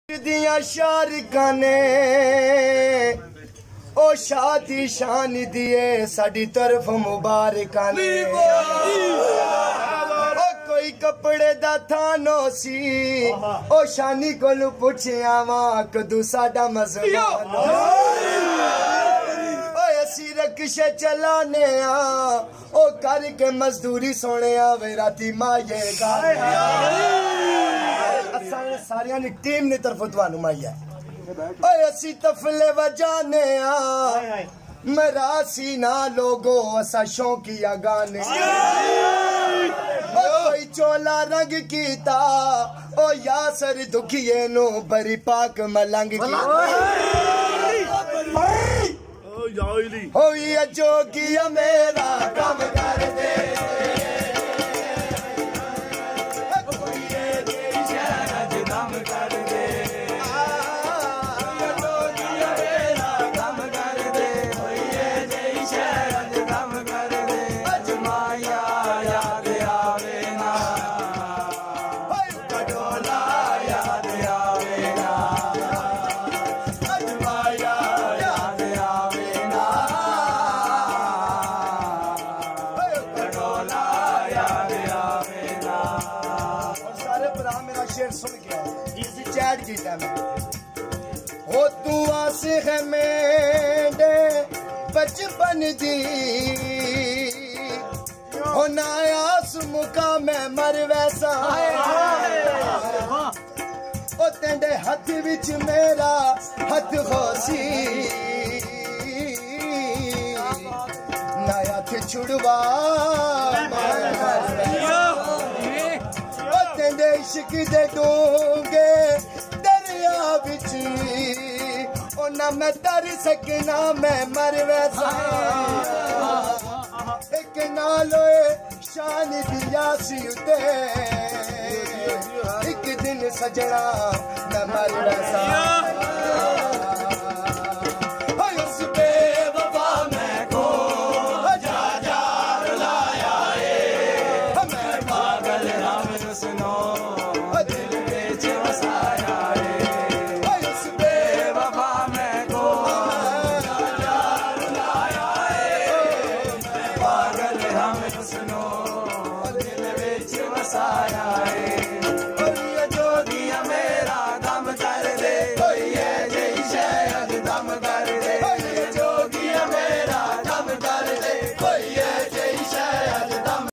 दिया शारिका ने ओ शादी शान दिए साडी तरफ मुबारका ने ओ कोई कपड़े दा थानो सी ओ शानी कोलू पुछया वा कदू साडा मजमान ओ असी रक्शे चलाने आ ओ करके मजदूरी सोने वे राती माये सारिया नी टीम ने तरफ तुहानू माइया असी तफले वजाने मरासी ना लोगो असा शौकिया गाने कोई चोला रंग कीता ओ यासर दुखिए नो बरी पाक मलंग होई जो किया मेरा काम कर दे चैट किया हो तू आस है मेरे बचपन दी हो ना आस मुका मैं मर वैसा ओ तेरे हाथ विच मेरा हाथ खोसी नया थे छुड़वा तेरे इश्क दे डूंगे दरिया बिच ओ ना मैं तर सकना मैं मर वैसा एक नालोए शान दिया सी उते एक दिन सजना मैं मर वैसा दिल विच वसाया है।